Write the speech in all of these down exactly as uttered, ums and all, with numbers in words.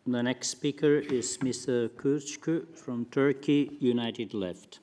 The next speaker is Mister Kürçkü from Turkey, United Left.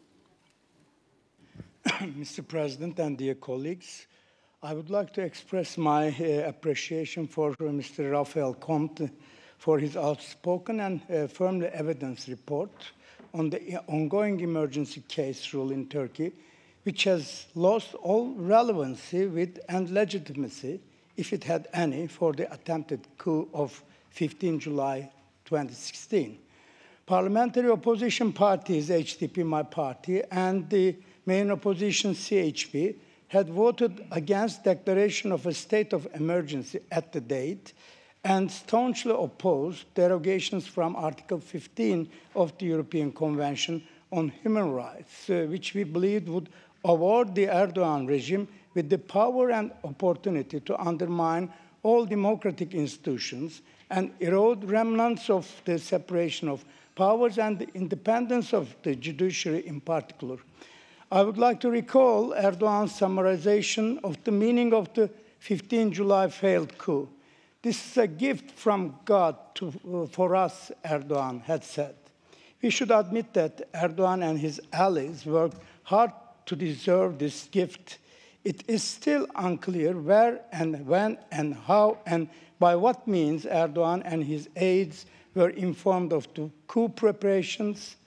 Mister President and dear colleagues, I would like to express my uh, appreciation for uh, Mister Raphael Comte for his outspoken and uh, firmly evidence report on the ongoing emergency case rule in Turkey, which has lost all relevancy with and legitimacy, if it had any, for the attempted coup of fifteenth July twenty sixteen. Parliamentary opposition parties, H D P, my party, and the main opposition, C H P, had voted against declaration of a state of emergency at the date and staunchly opposed derogations from Article fifteen of the European Convention on Human Rights, uh, which we believed would award the Erdogan regime with the power and opportunity to undermine all democratic institutions and erode remnants of the separation of powers and the independence of the judiciary in particular. I would like to recall Erdogan's summarization of the meaning of the fifteenth July failed coup. This is a gift from God to, uh, for us, Erdogan had said. We should admit that Erdogan and his allies worked hard to deserve this gift. It is still unclear where and when and how and by what means Erdogan and his aides were informed of the coup preparations,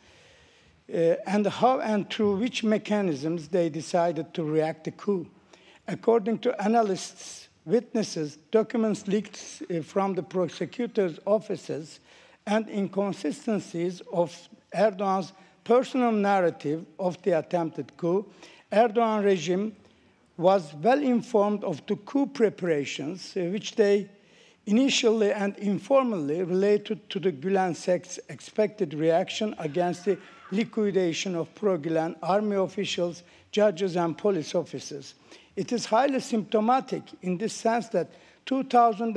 uh, and how and through which mechanisms they decided to react to coup. According to analysts, witnesses, documents leaked uh, from the prosecutor's offices, and inconsistencies of Erdogan's personal narrative of the attempted coup, Erdogan regime was well informed of the coup preparations, uh, which they initially and informally related to the Gülen sect's expected reaction against the liquidation of pro-Gülen army officials, judges, and police officers. It is highly symptomatic in this sense that two thousand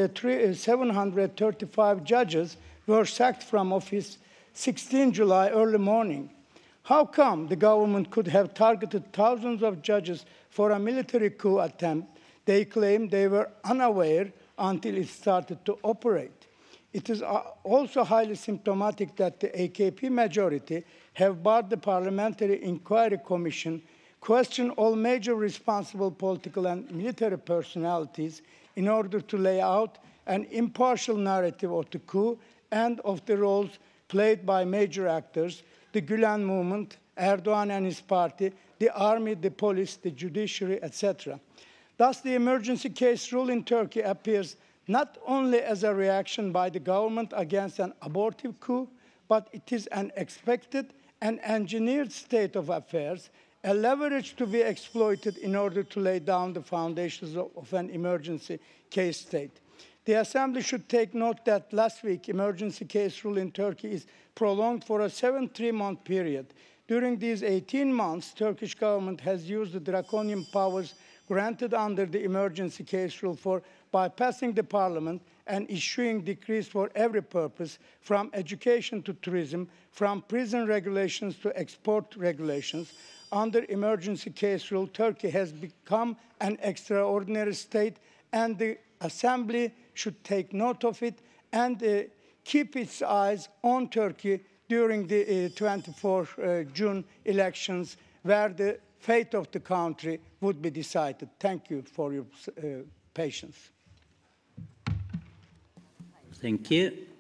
seven hundred thirty-five judges were sacked from office sixteenth July early morning. How come the government could have targeted thousands of judges for a military coup attempt? They claim they were unaware until it started to operate. It is also highly symptomatic that the A K P majority have barred the Parliamentary Inquiry Commission, question all major responsible political and military personalities in order to lay out an impartial narrative of the coup and of the roles played by major actors, the Gülen movement, Erdogan and his party, the army, the police, the judiciary, et cetera. Thus, the emergency case rule in Turkey appears not only as a reaction by the government against an abortive coup, but it is an expected and engineered state of affairs, a leverage to be exploited in order to lay down the foundations of, of an emergency case state. The Assembly should take note that last week, emergency case rule in Turkey is prolonged for a seventy-three-month period. During these eighteen months, Turkish government has used the draconian powers granted under the emergency case rule for bypassing the parliament and issuing decrees for every purpose, from education to tourism, from prison regulations to export regulations. Under emergency case rule, Turkey has become an extraordinary state, and the Assembly should take note of it and uh, keep its eyes on Turkey during the uh, twenty-fourth of June elections, where the fate of the country would be decided. Thank you for your uh, patience. Thank you.